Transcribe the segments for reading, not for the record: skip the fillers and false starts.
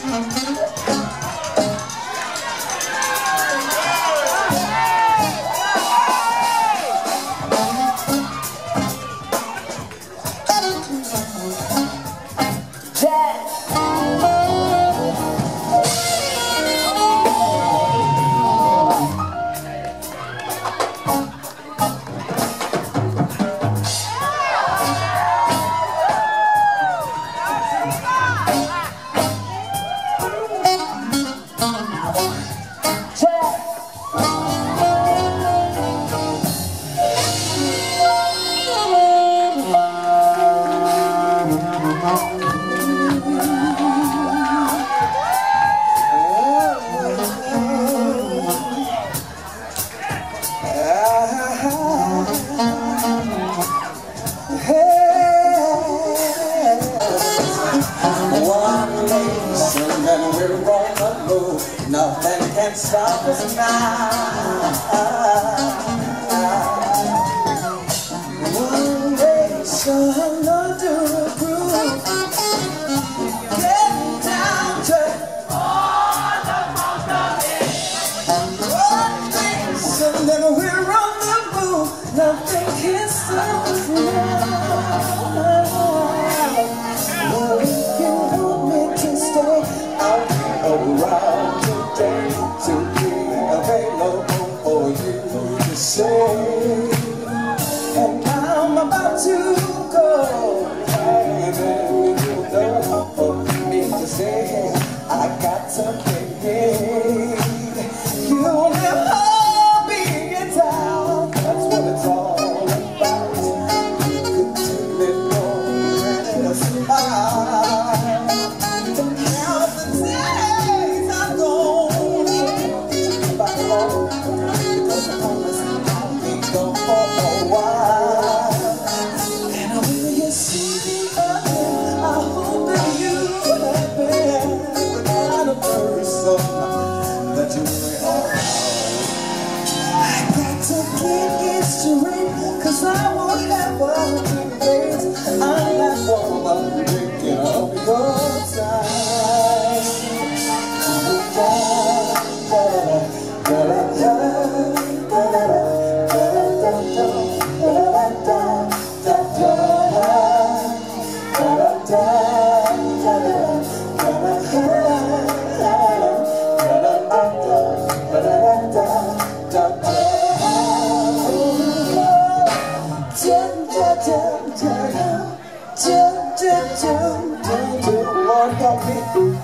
Nothing can stop us now. One nation under a groove, getting down to all the one nation, and we're on the move. Nothing can stop us now. Well, if you want me to stay, I'll be around to be available for you to say. And I'm about to go, and you know for me to say I got to pay. You'll never be in town, that's what it's all about. You could live more than a smile. Count the days I'm gone. Because I promise I'll be gone for a while. And will you see me again? I hope that you have been the kind of person that you really are. I got to keep history, cause I won't ever drink days. I'm not one of drinking up your time. Lord help me.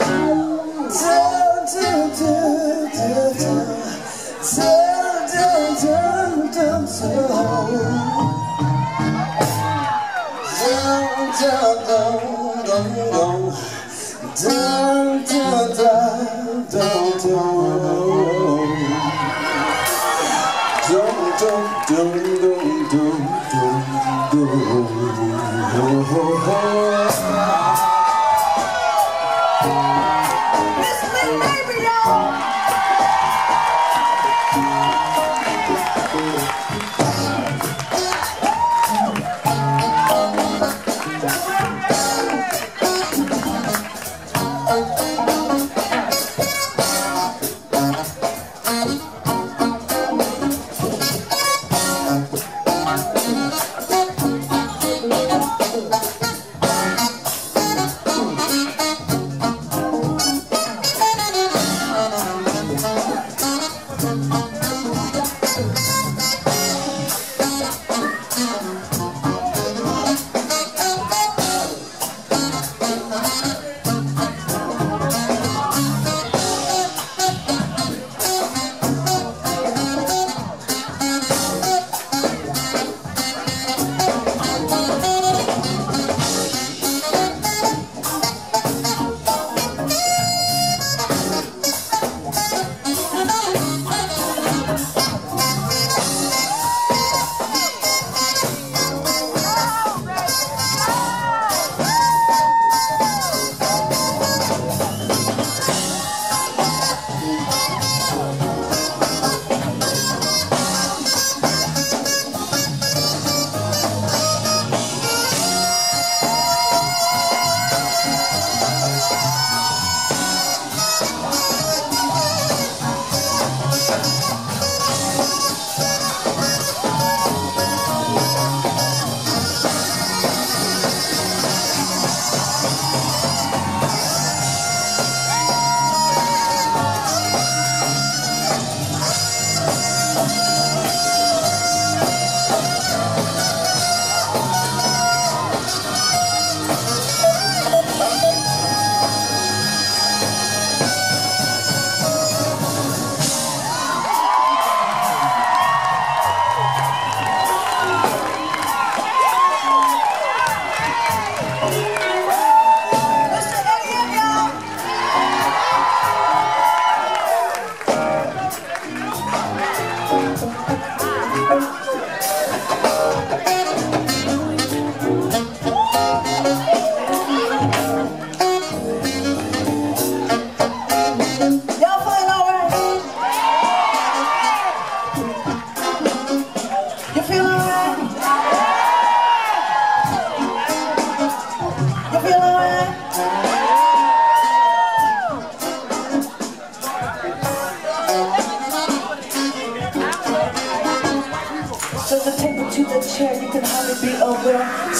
Miss Lynn Mabry, y'all.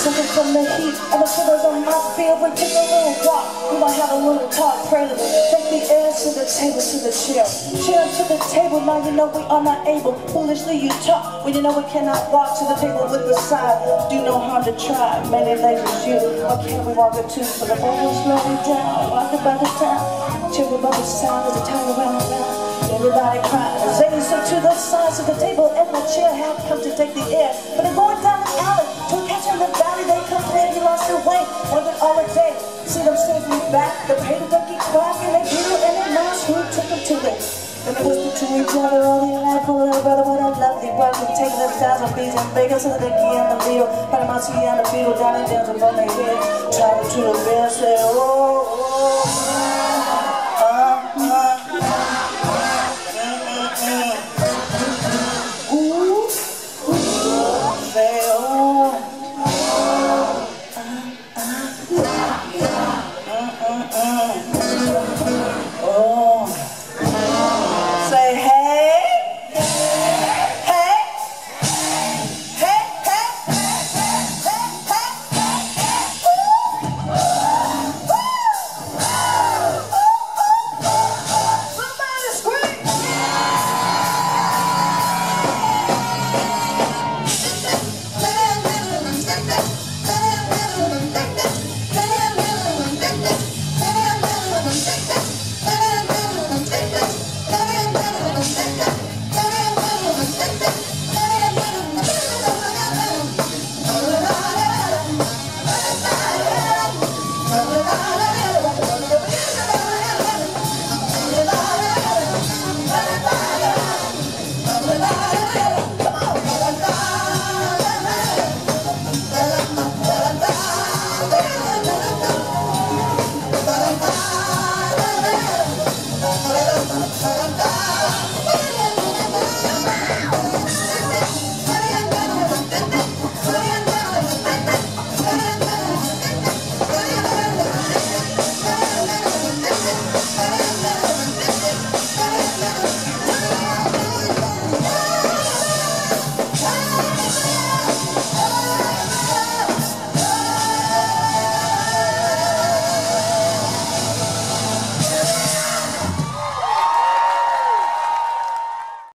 Suffering from the heat and the shivers on my field. We take a little walk, we might have a little talk, prelude. Take the air to the table, to the chair. Chair to the table, now you know we are not able. Foolishly you talk, when you know we cannot walk to the table with the side. Do no harm to try, many ladies you. Or can we walk it too? For the bubbles rolling down, walk about the town. Chill with bubble sound as they turn around and around. Everybody cries. They sit to the sides of the table and the chair have come to take the air. But they're going down the alley to catch in the valley. They complain he lost their way, wondered all the day. See them safely back. The paper don't keep cracking. They grew and they lost who took them to it. And they whispered to each other all the night for little brother, what a lovely brother. Taking them thousand beats and bacon so that they can the needle. Panama City and the beetle down and down above their head. Travel to the bed, say, oh, oh.